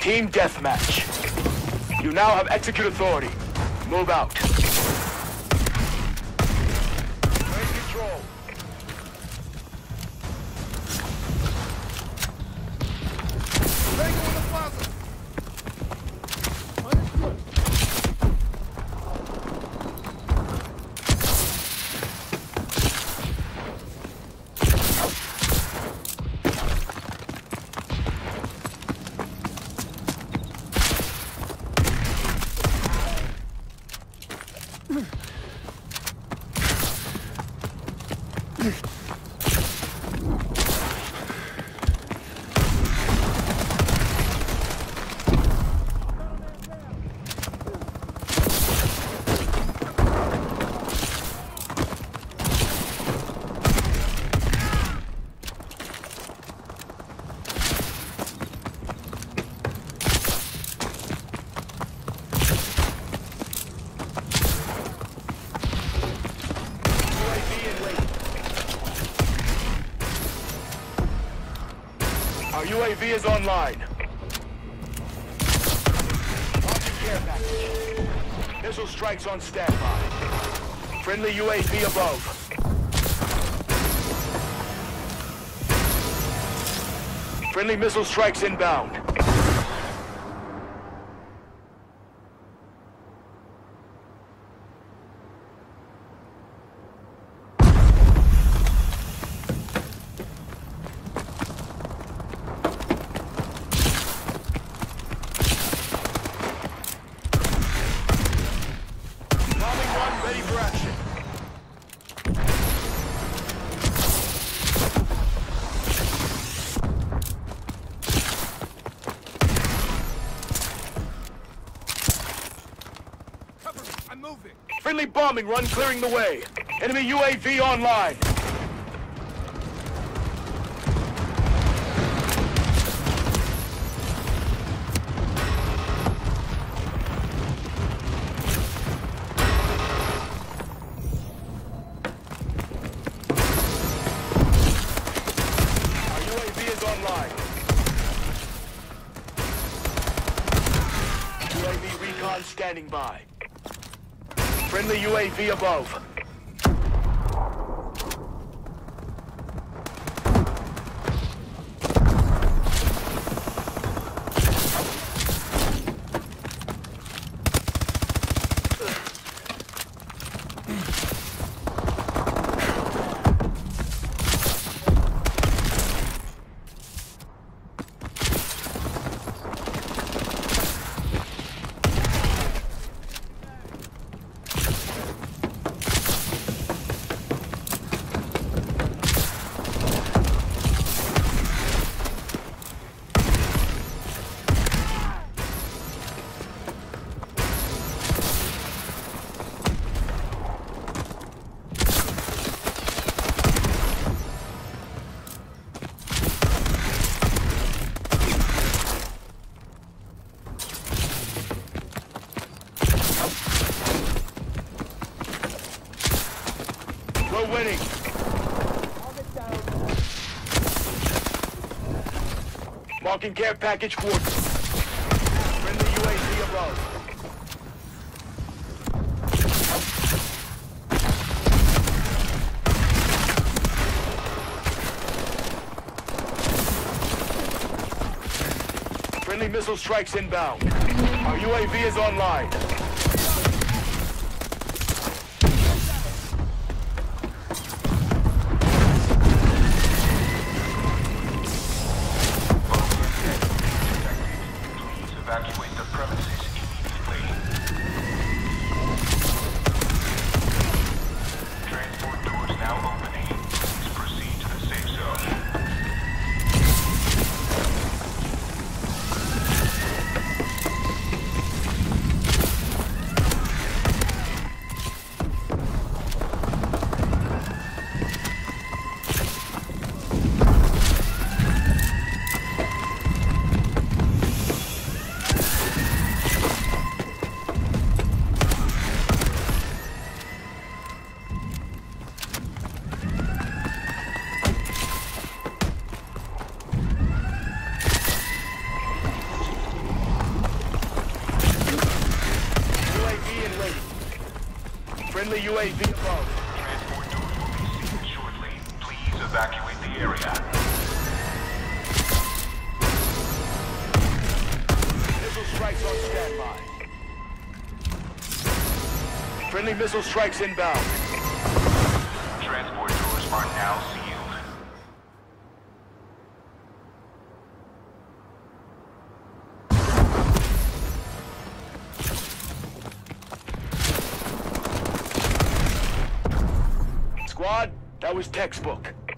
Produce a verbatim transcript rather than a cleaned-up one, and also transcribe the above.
Team deathmatch. You now have execute authority. Move out. Take control. Tango in the plaza. Understood. Our U A V is online. Launching care package. Missile strikes on standby. Friendly U A V above. Friendly missile strikes inbound. Ready for action. Cover me, I'm moving. Friendly bombing run clearing the way. Enemy U A V online. Online. U A V recon standing by. Friendly U A V above. We're winning. Marking care package coordinates. Friendly U A V above. Friendly missile strikes inbound. Our U A V is online. Evacuate the premises immediately. Transport doors now opening. Please proceed to the safe zone. Friendly U A V above. Transport doors will be sealed shortly. Please evacuate the area. Missile strikes on standby. Friendly missile strikes inbound. Transport doors are now sealed. Squad, that was textbook.